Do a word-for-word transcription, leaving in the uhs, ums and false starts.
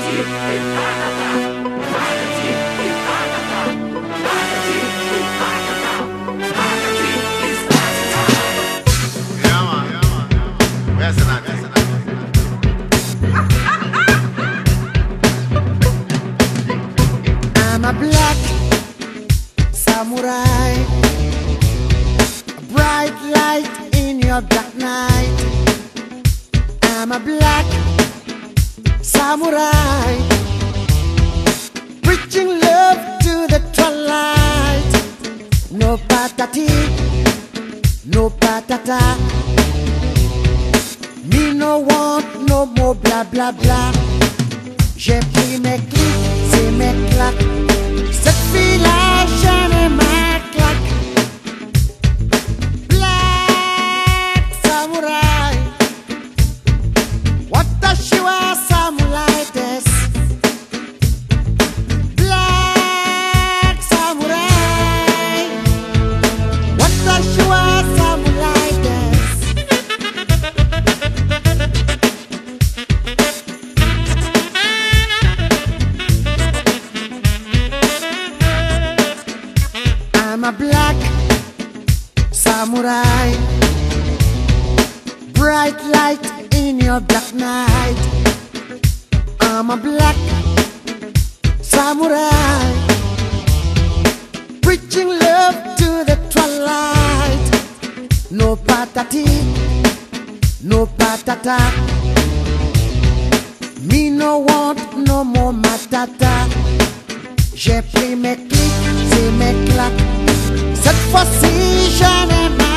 I'm a black samurai, a bright light in your dark night. I'm a black samurai, preaching love to the twilight. No patati, no patata. Me no want no more bla bla bla. J'ai pris mes clics, c'est mes claques. Cette fille-là, j'en ai ma claque. Black samurai, what does she want samurai this? Black samurai, what does she want samurai this? I'm a black samurai, bright light in your dark night. I'm a black samurai, preaching love to the twilight. No patati, no patata. Me no want no more matata. J'ai pris mes clics, c'est mes claques. Cette fois-ci, j'en ai marre.